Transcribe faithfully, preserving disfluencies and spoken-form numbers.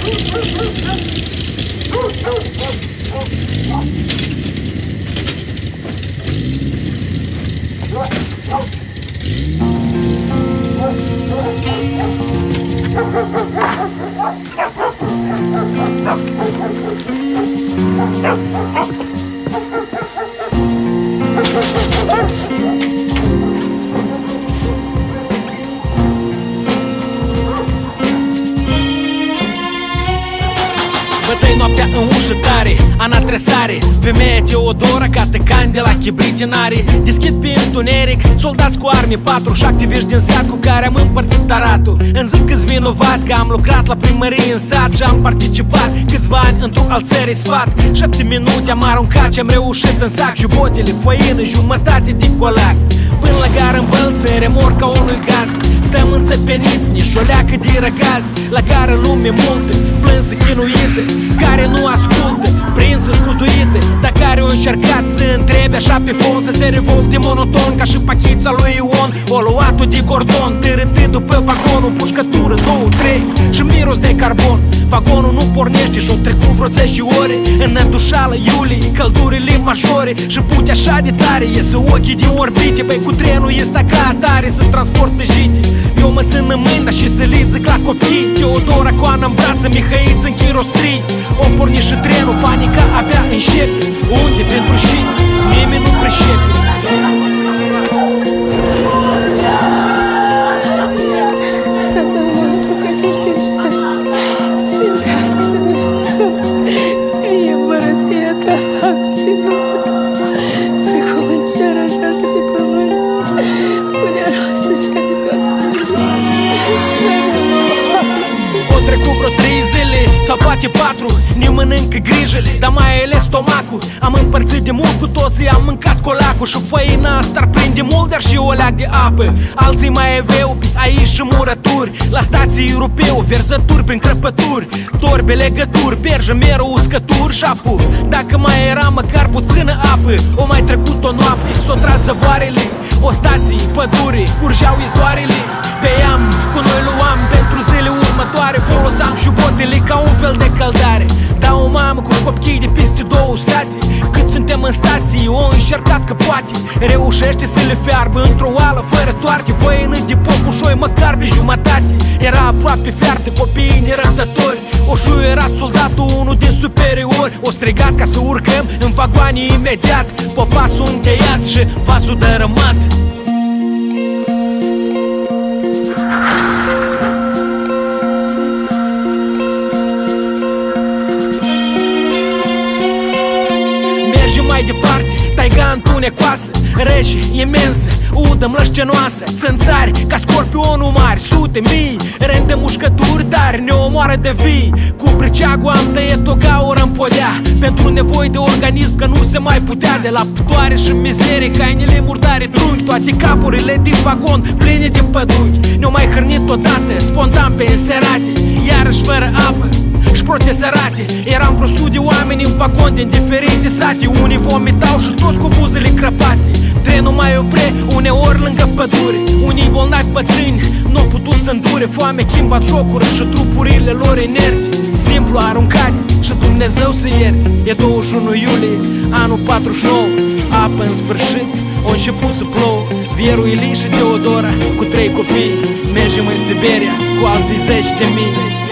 Bătăi noaptea în ușă tare, Ana Tresare, femeia Teodora, catecani de la Chibritinarii. Deschid pe întuneric, soldați cu arme patru și activiști din sat cu care am împărțit taratul. Îmi zic că-s vinovat că am lucrat la primărie în sat și am participat câțiva ani într-un alt țării sfat. Șapte minute am aruncat și am reușit în sac și botele, făină, jumătate de colac. Până la gară în bălță, remorca unui gaz. Stăm înțepeniți, nici o leacă de răgaz. La gară lume multă, plânsă, chinuită, care nu ascultă, prinsă, scuduită, dar care au încercat să întrebe așa pe fond, să se revolte monoton ca și pachița lui Ion. O luat-o de cordon, târâtând după vagon, o pușcătură, două, trei și miros de carbon. Vagonul nu pornește și-o trecut vreo zece ore. În îndușală iulie, căldurile majore și pute așa de tare, iese ochii din orbite. Băi, cu trenul este ca atare să transportă jite. Eu mă țin în mâini, dar și să li zic la copii. Teodora cu Ana în brață, Mihăiță în chirostrii. O porni și trenul, panica abia începe. Unde, pentru și nimeni nu pricepe. Tatăl nostru care ești în cer, sfințească-se numele Tău, e împărăția Ta, facă-se voia Ta, precum în cer așa și pe pământ. Pune-a noastră cea de toată ziua, dă-ne nouă astăzi. O trecut vreo trei zile sau poate patru, ne mănâncă grijele, dar mai ales stomacul. Am împărțit de mult cu toții, am mâncat colacul și făina asta ar prinde mult, dar și o leac de apă. Alții mai aveau aici și murături, la stații europeu, verzături prin crăpături, torbe, legături, berjă, meră, uscături și apu. Dacă mai era măcar puțină apă, o mai trecut o noapte, s-o tras zăvoarele. O stație, pădure, curgeau izvoarele. Pe am, cu noi luam pentru zile următoare, foloseam și botele ca un fel de căldare. Da, o mamă cu copii de peste două sate, cât suntem în stații, o încercat că poate reușește să le fiarbă într-o oală fără toarte. Făină de popușoi măcar pe jumătate, era aproape fiartă, copiii nerăbdători. O șuierat soldatul, unul din superiori, o strigat ca să urcăm în vagoane imediat. Popasul încheiat și vasul dărâmat. Mergem mai departe, taiga întunecoasă, rece, imensă, udă mlășcenoasă, țânțari ca scorpionul mari, sute, mii, rând de mușcături, dar ne omoară de vii. Cu briceagul am tăiet o gaură în podea, pentru nevoi de organism că nu se mai putea. De la ptoare și mizerie, hainele murdare, trunchi, toate capurile din vagon pline de păduchi. Ne-au mai hrănit odată, spontan pe înserate, iarăși fără apă și prote sărate. Eram vreo sute de oameni în vagon din diferite sate, unii vomitau și toți cu buzele crăpate. Trenul mai opre, uneori lângă pădure, unii bolnavi bătrâni n-au putut să îndure foame, chimbat jocură și trupurile lor inerte, simplu aruncate și Dumnezeu să ierte. E douăzeci și unu iulie, anul patruzeci și nouă, apă în sfârșit, au început să plouă. Vieru, Ilie și Teodora cu trei copii, mergem în Siberia cu alții zeci de mii.